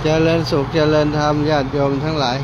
เจริญสุขเจริญธรรมญาติโยมทั้งหลาย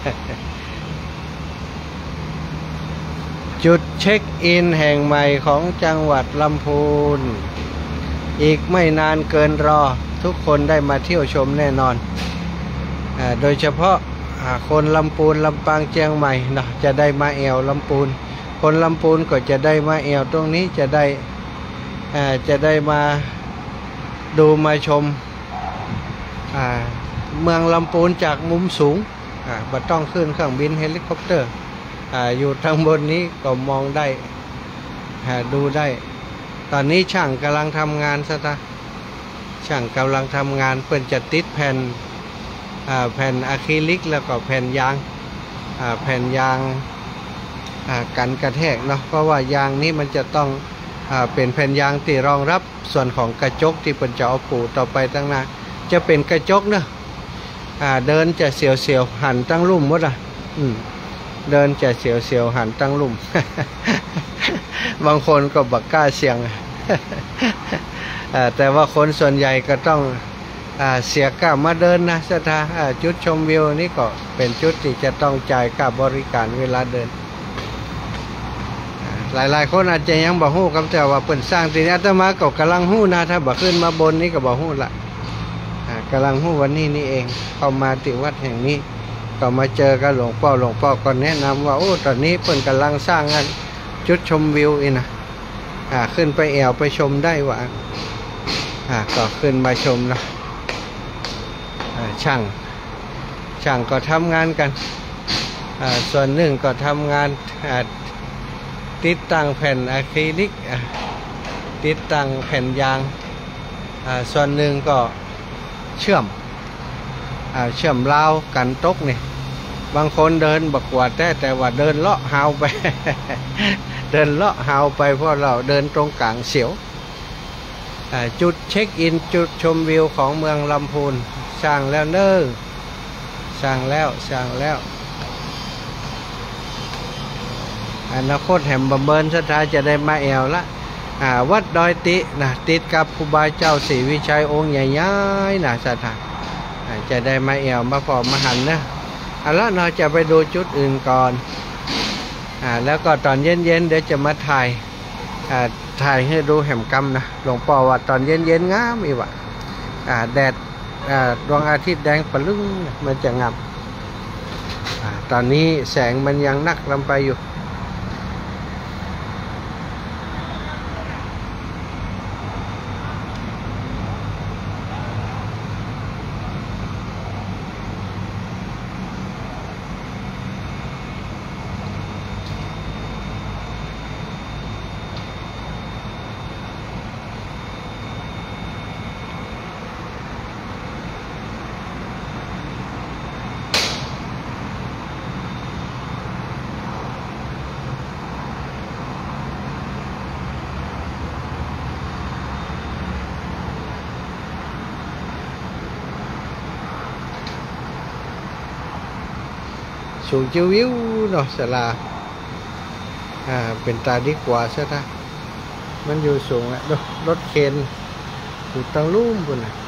จุดเช็คอินแห่งใหม่ของจังหวัดลำพูนอีกไม่นานเกินรอทุกคนได้มาเที่ยวชมแน่นอนโดยเฉพาะคนลำพูนลำปางเชียงใหม่นะจะได้มาแอวลำพูนคนลำพูนก็จะได้มาแอวตรงนี้จะได้มาดูมาชมเมืองลำพูนจากมุมสูงบ่ต้องขึ้นเครื่องบินเฮลิคอปเตอร์อยู่ทางบนนี้ก็มองได้ดูได้ตอนนี้ช่างกำลังทำงานช่างกำลังทำงานเพื่อจะติดแผ่นอะคริลิกแล้วก็แผ่นยางกันกระแทกเนาะเพราะว่ายางนี้มันจะต้องเป็นแผ่นยางที่รองรับส่วนของกระจกที่เป็นจะเอาปูต่อไปตั้งหน้าจะเป็นกระจกเนาะเดินจะเสียวหันตั้งลุ่มหมดเดินจะเสียวหันตั้งลุ่ม บางคนก็บักกล้าเสี่ยง แต่ว่าคนส่วนใหญ่ก็ต้องเสียค่ามาเดินนะจุดชมวิวนี่ก็เป็นจุดที่จะต้องจ่ายค่าบริการเวลาเดินหลายคนอาจจะยังบ่ฮู้ครับแต่ว่าเปิ่นสร้างทีนี้อาตมาก็กำลังฮู้นะถ้าบ่ขึ้นมาบนนี้ก็บ่ฮู้ละกำลังฮู้วันนี้นี่เองเข้ามาที่วัดแห่งนี้ก็มาเจอกับหลวงพ่อก็แนะนำว่าโอ้ตอนนี้เปิ่นกำลังสร้างจุดชมวิวอีกนะขึ้นไปแอวไปชมได้ว่าก็ขึ้นมาชมนะช่างก็ทำงานกันส่วนหนึ่งก็ทำงานติดตั้งแผ่นอะคริลิกติดตั้งแผ่นยางส่วนหนึ่งก็เชื่อมราวกันตกนี่บางคนเดินบักกวาดแต่ว่าเดินเลาะหาวไป เดินเลาะหาวไปเพราะเราเดินตรงกลางเสียวจุดเช็คอินจุดชมวิวของเมืองลำพูนสร้างแล้วเน้อสร้างแล้วอนาคตแห่งบำเบิญสถานจะได้มาแอวละวัดดอยตินะติดกับครูบาเจ้าศรีวิชัยองค์ใหญ่ๆนะสถานจะได้มาแอวมาพอมาหันนะแล้วเราจะไปดูจุดอื่นก่อนแล้วก็ตอนเย็นๆเดี๋ยวจะมาถ่ายให้ดูแห่มกำนะหลวงพ่อว่าตอนเย็นงามอีกว่ะแดดดวงอาทิตย์แดงปะลึ้งมันจะงามตอนนี้แสงมันยังนักลำไปอยู่สูงจิ้ววิวเนาะสลาเป็นตาดีกว่าใช่ไหมมันอยู่สูงรถเคนอยู่ตั้งลุ่มบนน่ะ